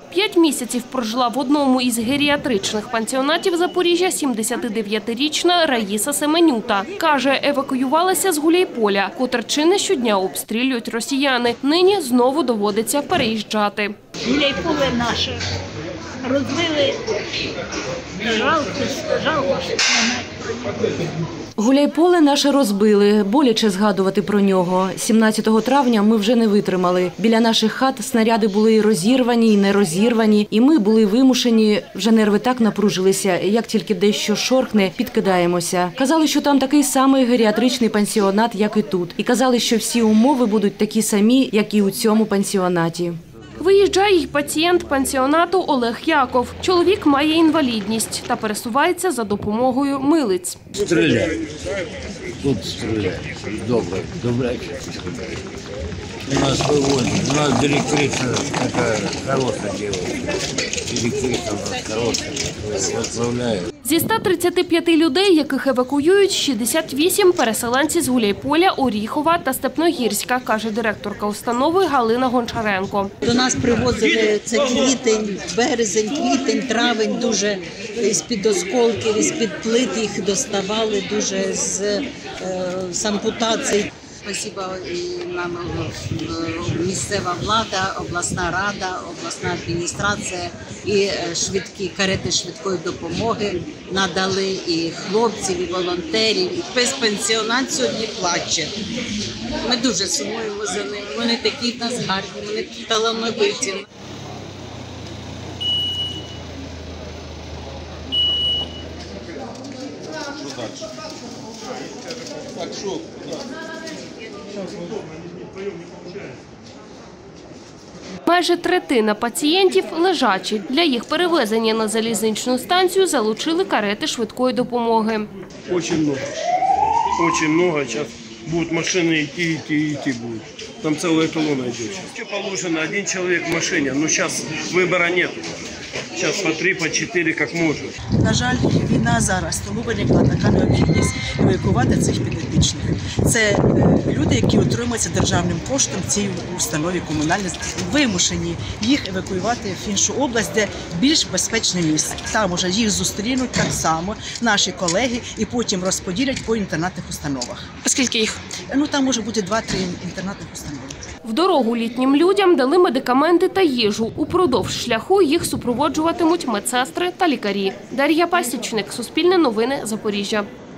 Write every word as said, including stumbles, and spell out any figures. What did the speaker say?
П'ять місяців прожила в одному із геріатричних пансіонатів Запоріжжя сімдесятидев'ятирічна Раїса Семенюта. Каже, евакуювалася з Гуляйполя, котре чи не щодня обстрілюють росіяни. Нині знову доводиться переїжджати. Гуляйполе наше розбили, жалко, жалко, що немає. Гуляйполе наше розбили, боляче згадувати про нього. сімнадцятого травня ми вже не витримали. Біля наших хат снаряди були і розірвані, і не розірвані. І ми були вимушені, вже нерви так напружилися, як тільки дещо шорхне, підкидаємося. Казали, що там такий самий геріатричний пансіонат, як і тут. І казали, що всі умови будуть такі самі, як і у цьому пансіонаті. Виїжджає й пацієнт пансіонату Олег Яков. Чоловік має інвалідність та пересувається за допомогою милиць. Стріляють. Тут стріляють. Добре, добре. У нас вивозять. У нас директриса така хороша дівчина. Директриса у нас хороша. Відправляє. Зі ста тридцяти п'яти людей, яких евакуюють, шістдесят вісім – переселенці з Гуляйполя, Оріхова та Степногірська, каже директорка установи Галина Гончаренко. До нас привозили це квітень, березень, квітень, травень, дуже з-під осколків, із-під плит їх доставали, дуже з, е, з ампутацій. Спасибо і нам місцева влада, обласна рада, обласна адміністрація і швидкі карети швидкої допомоги надали і хлопців, і волонтерів. Весь пенсіонат сьогодні плаче. Ми дуже сумуємо за ними. Вони такі в нас гарні, вони талановиті. Так, що? Майже третина пацієнтів лежачі. Для їх перевезення на залізничну станцію залучили карети швидкої допомоги. Дуже багато. Дуже багато. Зараз будуть машини йти, йти, йти будуть. Там ціла колона йде. Що положено, один чоловік в машині, але зараз вибору немає. Зараз по три, по чотири, як можуть. На жаль, війна зараз, тому виникла така необхідність евакуювати цих підопічних. Це люди, які утримуються державним коштом в цій установі комунальній, вимушені їх евакуювати в іншу область, де більш безпечне місце. Там уже їх зустрінуть так само наші колеги і потім розподілять по інтернатних установах. А скільки їх? Ну, там може бути два-три інтернатних установи. В дорогу літнім людям дали медикаменти та їжу. Упродовж шляху їх супроводжуватимуть медсестри та лікарі. Дар'я Пасічник, Суспільне новини, Запоріжжя.